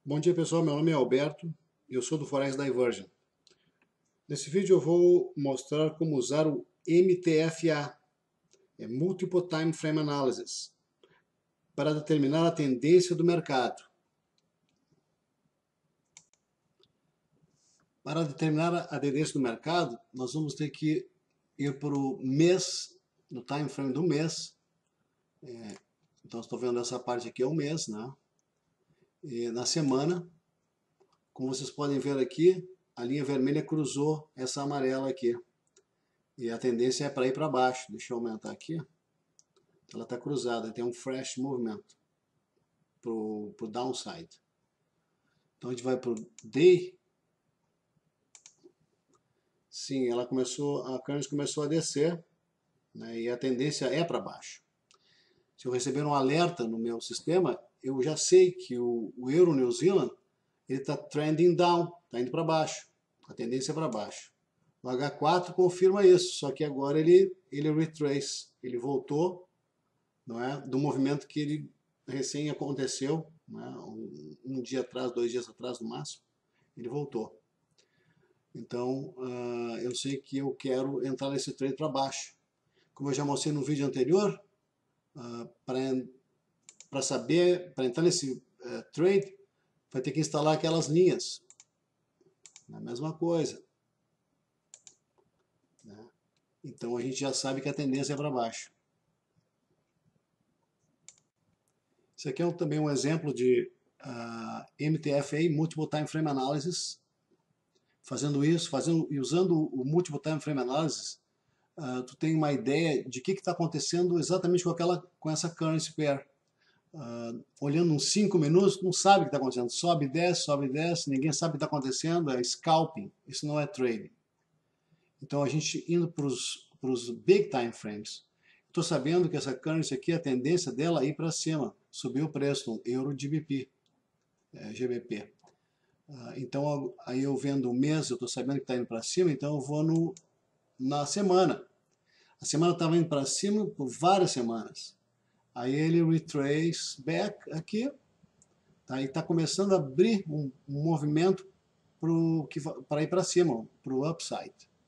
Bom dia pessoal, meu nome é Alberto e eu sou do Forex Diversion. Nesse vídeo eu vou mostrar como usar o MTFA, Multiple Time Frame Analysis, para determinar a tendência do mercado. Para determinar a tendência do mercado, nós vamos ter que ir para o mês, no time frame do mês. Então estou vendo essa parte aqui é o mês, né? E na semana, como vocês podem ver aqui, a linha vermelha cruzou essa amarela aqui. E a tendência é para ir para baixo. Deixa eu aumentar aqui. Ela está cruzada, tem um fresh movimento para o downside. Então a gente vai para o day. Sim, a currency começou a descer, né, e a tendência é para baixo. Se eu receber um alerta no meu sistema, eu já sei que o euro New Zealand está trending down, está indo para baixo. A tendência é para baixo. O H4 confirma isso, só que agora ele retrace, ele voltou, não é, do movimento que ele recém aconteceu, né, um dia atrás, 2 dias atrás no máximo, ele voltou. Então, eu sei que eu quero entrar nesse trade para baixo. Como eu já mostrei no vídeo anterior, para entrar nesse trade, vai ter que instalar aquelas linhas. É a mesma coisa. Né? Então, a gente já sabe que a tendência é para baixo. Isso aqui é também um exemplo de MTFA, Multiple Time Frame Analysis. Fazendo isso, e usando o Multiple Time Frame Analysis, tu tem uma ideia de o que está acontecendo exatamente com essa currency pair. Olhando uns 5 minutos, não sabe o que está acontecendo. Sobe e desce, ninguém sabe o que está acontecendo, é scalping, isso não é trading. Então a gente indo para os big time frames, estou sabendo que essa currency aqui, a tendência dela é ir para cima, subir o preço no euro GBP. Então aí eu vendo o mês, eu estou sabendo que está indo para cima, então eu vou na semana. A semana estava indo para cima por várias semanas. Aí ele retrace back aqui, tá? E está começando a abrir um movimento para ir para cima, para o upside.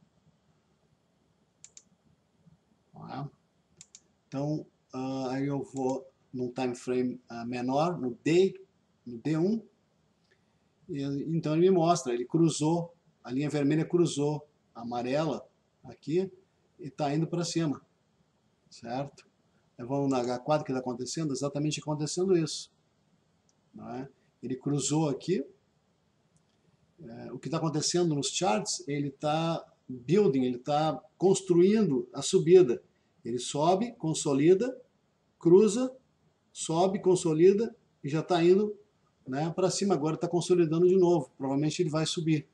Então aí eu vou num time frame menor, no D1. Então ele me mostra, ele cruzou, a linha vermelha cruzou a amarela aqui e está indo para cima, certo? Vamos na H4 que está acontecendo, exatamente acontecendo isso. Não é? Ele cruzou aqui, o que está acontecendo nos charts, ele está building, ele está construindo a subida. Ele sobe, consolida, cruza, sobe, consolida e já está indo, né, para cima. Agora está consolidando de novo, provavelmente ele vai subir.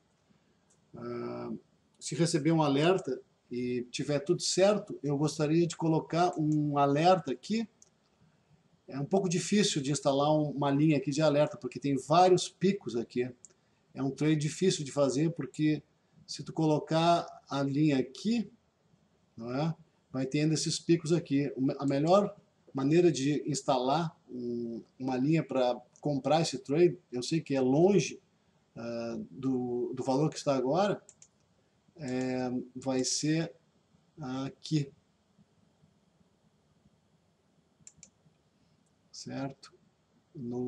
Se receber um alerta e tiver tudo certo, eu gostaria de colocar um alerta aqui. É um pouco difícil de instalar uma linha aqui de alerta, porque tem vários picos aqui. É um trade difícil de fazer, porque se tu colocar a linha aqui, não é, vai tendo esses picos aqui. A melhor maneira de instalar uma linha para comprar esse trade, eu sei que é longe do valor que está agora, vai ser aqui, certo? No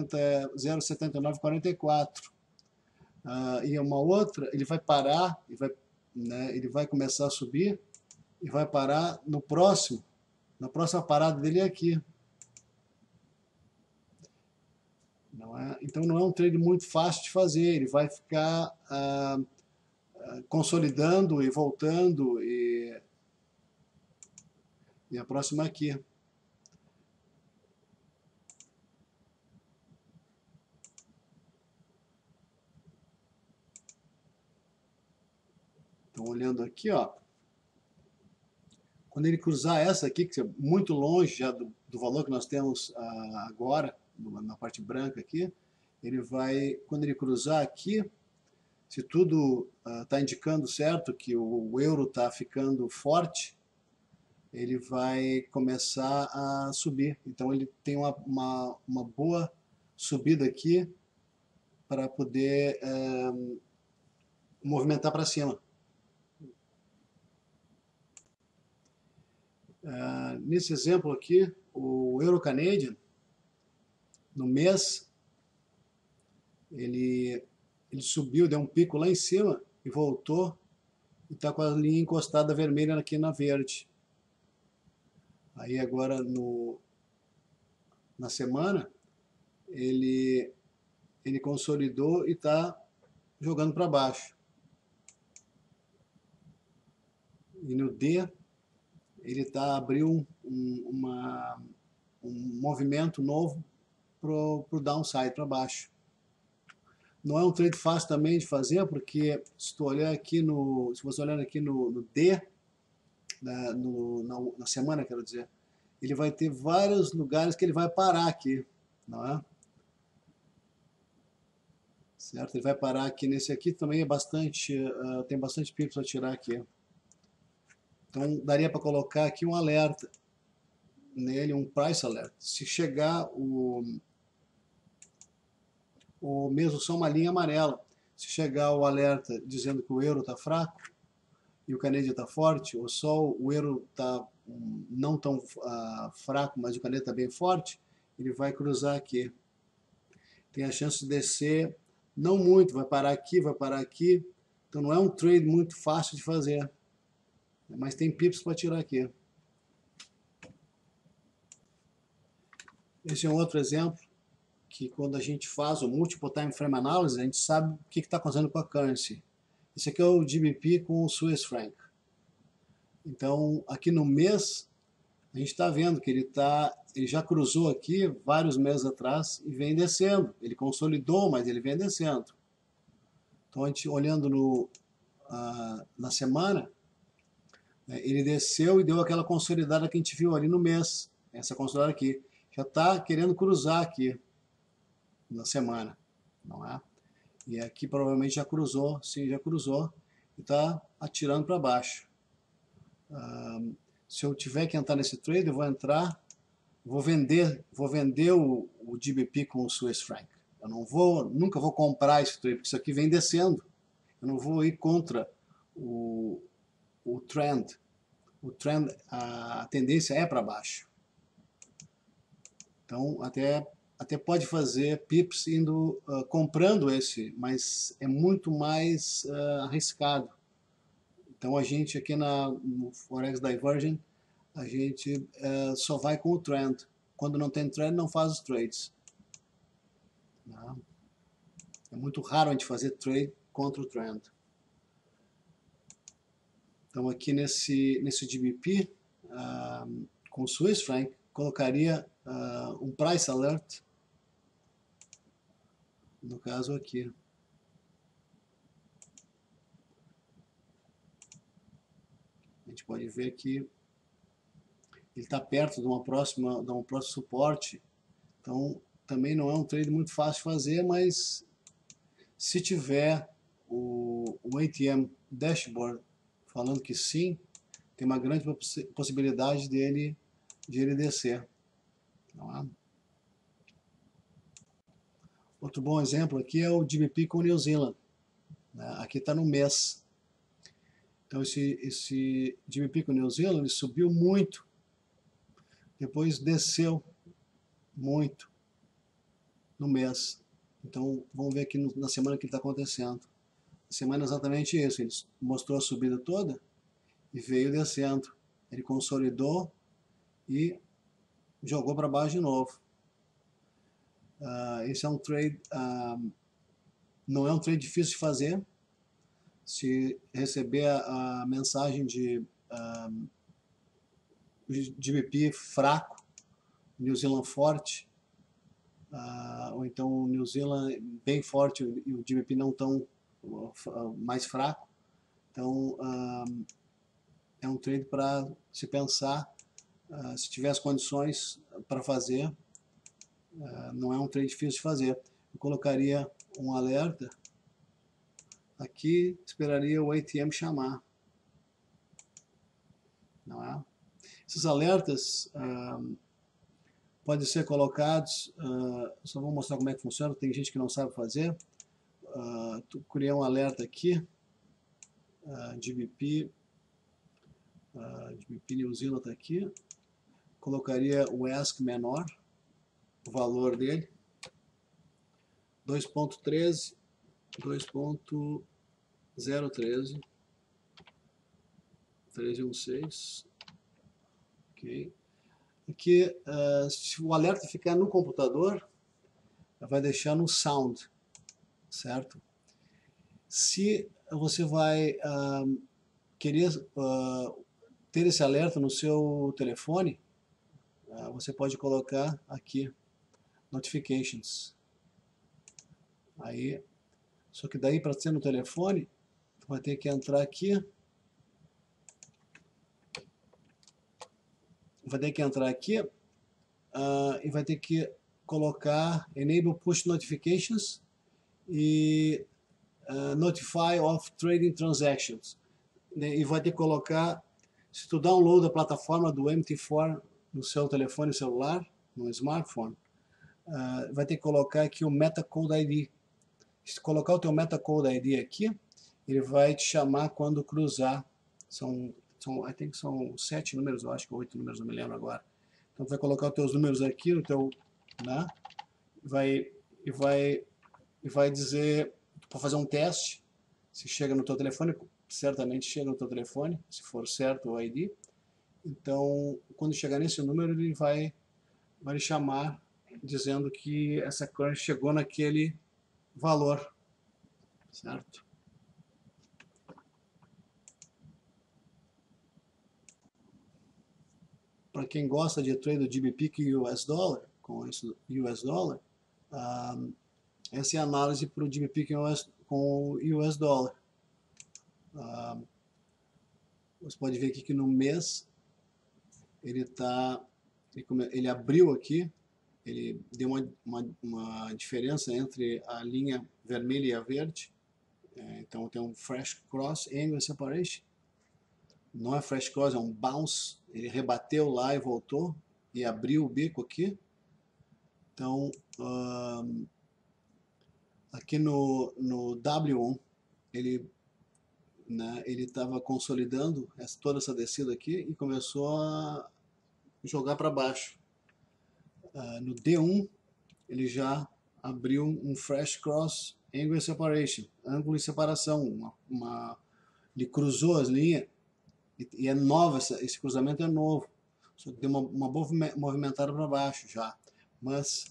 0,7944. E uma outra, ele vai parar, ele vai começar a subir e vai parar na próxima parada dele é aqui. Então não é um trade muito fácil de fazer, ele vai ficar consolidando e voltando, e a próxima aqui. Então olhando aqui, ó, quando ele cruzar essa aqui, que é muito longe já do valor que nós temos agora, na parte branca aqui, ele vai, quando ele cruzar aqui, se tudo está indicando certo que o euro está ficando forte, ele vai começar a subir. Então ele tem uma boa subida aqui para poder movimentar para cima. Nesse exemplo aqui, o Euro Canadian, no mês, ele subiu, deu um pico lá em cima e voltou e está com a linha encostada vermelha aqui na verde. Aí agora na semana ele consolidou e está jogando para baixo. E no D ele abriu um movimento novo pro downside, para baixo. Não é um trade fácil também de fazer, porque se você olhar aqui no D, na semana, quero dizer, ele vai ter vários lugares que ele vai parar aqui, não é? Certo? Ele vai parar aqui nesse aqui, também é tem bastante pips para tirar aqui. Então daria para colocar aqui um alerta nele, um price alert. Se chegar mesmo só uma linha amarela, se chegar o alerta dizendo que o euro está fraco e o Canadian está forte, ou só o euro está não tão fraco, mas o Canadian está bem forte, ele vai cruzar aqui. Tem a chance de descer, não muito, vai parar aqui, vai parar aqui. Então não é um trade muito fácil de fazer, mas tem pips para tirar aqui. Esse é um outro exemplo que quando a gente faz o Multiple Time Frame Analysis, a gente sabe o que está acontecendo com a currency. Esse aqui é o GBP com o Swiss Franc. Então, aqui no mês, a gente está vendo que ele já cruzou aqui vários meses atrás e vem descendo. Ele consolidou, mas ele vem descendo. Então, a gente olhando na semana, ele desceu e deu aquela consolidada que a gente viu ali no mês. Essa consolidada aqui. Já está querendo cruzar aqui na semana, não é? E aqui provavelmente já cruzou, sim, já cruzou, e está atirando para baixo. Se eu tiver que entrar nesse trade, eu vou entrar, vou vender o GBP com o Swiss Franc. Eu nunca vou comprar esse trade, porque isso aqui vem descendo. Eu não vou ir contra o trend. O trend, a tendência é para baixo. Então, até pode fazer pips comprando esse, mas é muito mais arriscado. Então, a gente aqui no Forex Divergent, a gente só vai com o trend. Quando não tem trend, não faz os trades. Não. É muito raro a gente fazer trade contra o trend. Então, aqui nesse GBP, com o Swiss Franc, colocaria um price alert, no caso aqui. A gente pode ver que ele está perto de um próximo suporte, então também não é um trade muito fácil de fazer, mas se tiver o ATM Dashboard falando que sim, tem uma grande possibilidade de ele descer. Não é? Outro bom exemplo aqui é o GBP com New Zealand. Né? Aqui está no mês. Então esse GBP com New Zealand ele subiu muito, depois desceu muito no mês. Então vamos ver aqui na semana o que está acontecendo. A semana é exatamente isso, ele mostrou a subida toda e veio descendo. Ele consolidou e jogou para baixo de novo. Esse é um trade, não é um trade difícil de fazer. Se receber a mensagem de GBP fraco, New Zealand forte, ou então New Zealand bem forte e o GBP não tão mais fraco, então é um trade para se pensar, se tiver as condições para fazer, não é um trade difícil de fazer. Eu colocaria um alerta aqui, esperaria o ATM chamar. Não é? Esses alertas podem ser colocados, só vou mostrar como é que funciona, tem gente que não sabe fazer. criei um alerta aqui, GBP New Zealand está aqui, colocaria o ESC menor, o valor dele, 2.13, 2.013, 1316, ok. Aqui, se o alerta ficar no computador, vai deixar no sound, certo? Se você vai querer ter esse alerta no seu telefone, você pode colocar aqui notifications. Aí, só que daí para ser no telefone, vai ter que entrar aqui. Vai ter que entrar aqui e vai ter que colocar Enable Push Notifications e Notify of Trading Transactions. E vai ter que colocar, se tu download a plataforma do MT4 no seu telefone celular, no smartphone, vai ter que colocar aqui o MetaCode ID. Se colocar o teu MetaCode ID aqui, ele vai te chamar quando cruzar. I think são 7 números, eu acho que 8 números, não me lembro agora. Então, vai colocar os teus números aqui no teu, né? Vai dizer, para fazer um teste, se chega no teu telefone, certamente chega no teu telefone, se for certo o ID. Então, quando chegar nesse número, ele vai lhe chamar, dizendo que essa currency chegou naquele valor, certo? Para quem gosta de trade do GBP com US Dollar, com esse US Dollar, essa é a análise para o GBP com o US Dollar. Você pode ver aqui que no mês ele abriu aqui, ele deu uma diferença entre a linha vermelha e a verde. Então tem um Fresh Cross Angle Separation. Não é Fresh Cross, é um bounce. Ele rebateu lá e voltou e abriu o bico aqui. Então, aqui no W1, ele estava consolidando toda essa descida aqui e começou a jogar para baixo. No D1, ele já abriu um Fresh Cross Angle Separation, ângulo de separação. Ele cruzou as linhas e é nova, esse cruzamento é novo. Só que deu uma boa movimentada para baixo já. Mas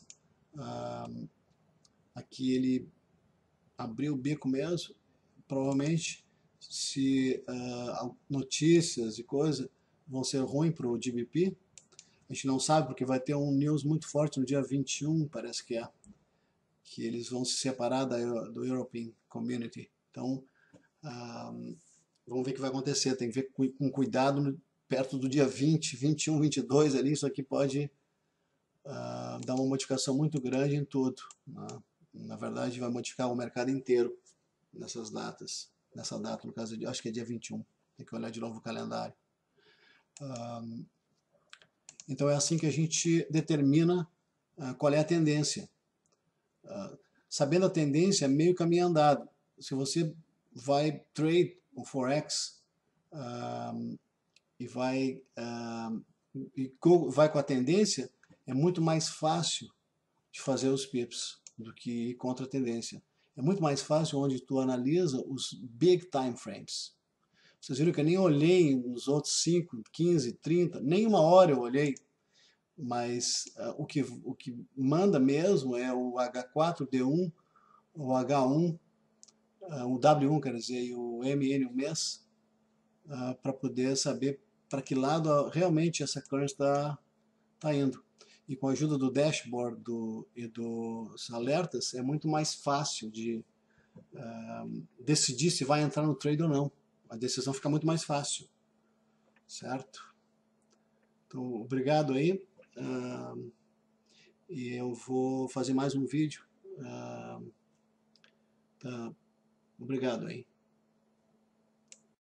aqui ele abriu o bico mesmo. Provavelmente, se notícias e coisa vão ser ruins para o GBP, a gente não sabe, porque vai ter um news muito forte no dia 21, parece que eles vão se separar do European Community. Então, vamos ver o que vai acontecer. Tem que ver com cuidado perto do dia 20, 21, 22 ali. Isso aqui pode dar uma modificação muito grande em tudo, né? Na verdade, vai modificar o mercado inteiro nessas datas. Nessa data, no caso, acho que é dia 21. Tem que olhar de novo o calendário. Então é assim que a gente determina qual é a tendência. Sabendo a tendência, é meio caminho andado. Se você vai trade o Forex e vai com a tendência, é muito mais fácil de fazer os pips do que ir contra a tendência. É muito mais fácil onde tu analisa os big time frames. Vocês viram que eu nem olhei nos outros 5, 15, 30, nem uma hora eu olhei, mas o que manda mesmo é o H4, D1, o H1, o W1, quer dizer, e o MN, o mês, para poder saber para que lado realmente essa currency está indo. E com a ajuda do dashboard e dos alertas, é muito mais fácil de decidir se vai entrar no trade ou não. A decisão fica muito mais fácil, certo? Então, obrigado aí. E eu vou fazer mais um vídeo. Obrigado aí.